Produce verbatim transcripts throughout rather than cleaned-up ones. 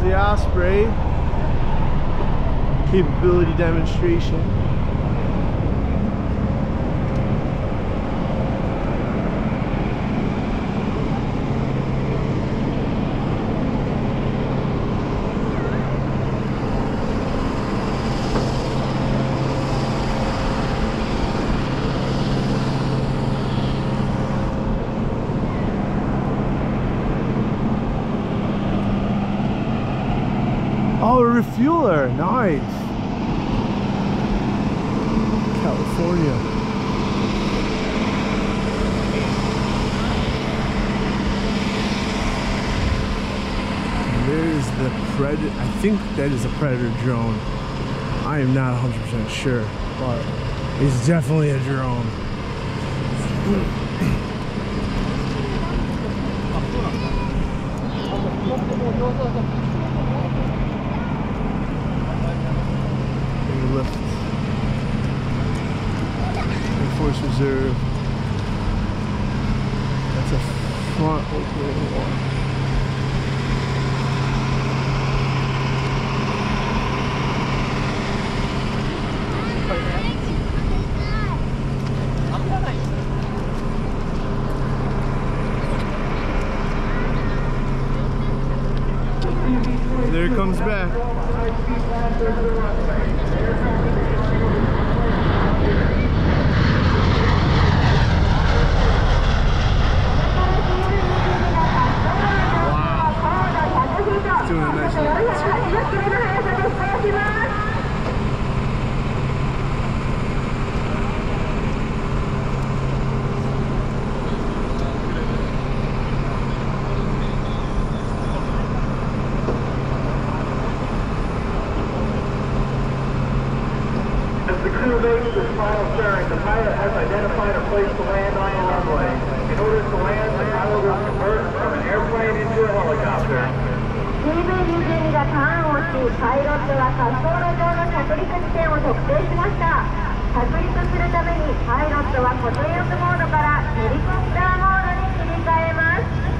the Osprey capability demonstration. Oh, a refueler, nice. California. And there's the Predator. I think that is a Predator drone. I am not one hundred percent sure, but it's definitely a drone. Lift. Air Force Reserve. That's a front opening one. There it comes back. Doing a nice little As the crew makes this final turn, the pilot has identified a place to land on the runway. In order to land, the pilot will convert from an airplane into a helicopter. ティーブイにじゅうに がターンをし、パイロットは滑走路上の着陸地点を特定しました。着陸するためにパイロットは固定翼モードからヘリコプターモードに切り替えます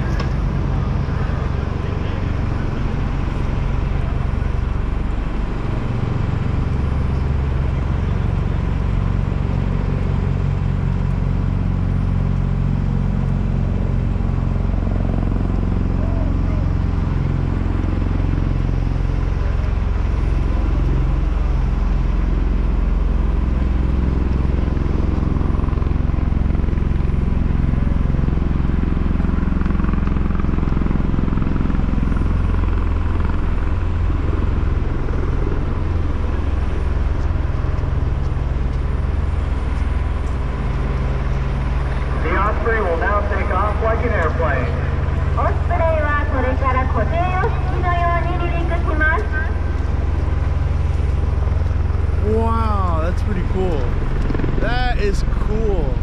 。Will now take off like an airplane. Osprey はこれから固定翼機のように離陸します。 Wow, that's pretty cool. That is cool.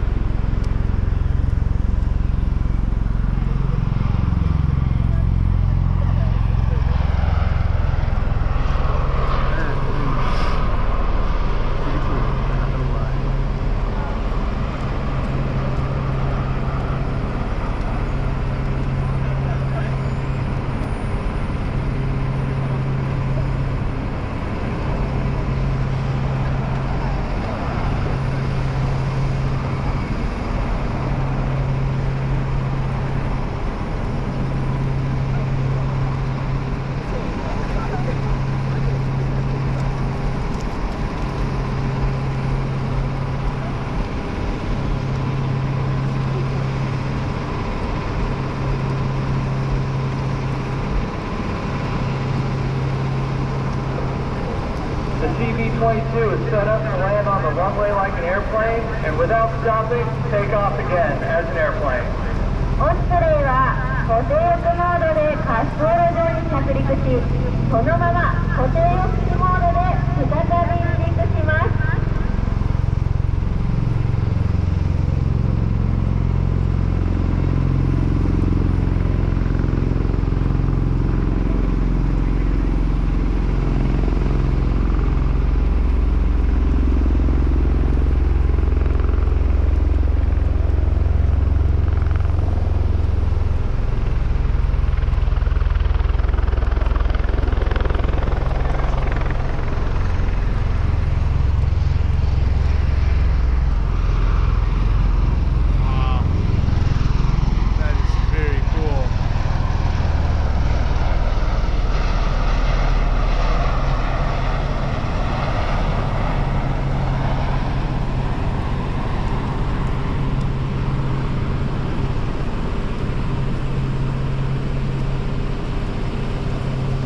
The T B twenty-two is set up to land on the runway like an airplane, and without stopping, take off again as an airplane. Osprey は固定翼モードで滑走路上に着陸し、そのまま固定翼機モードで再び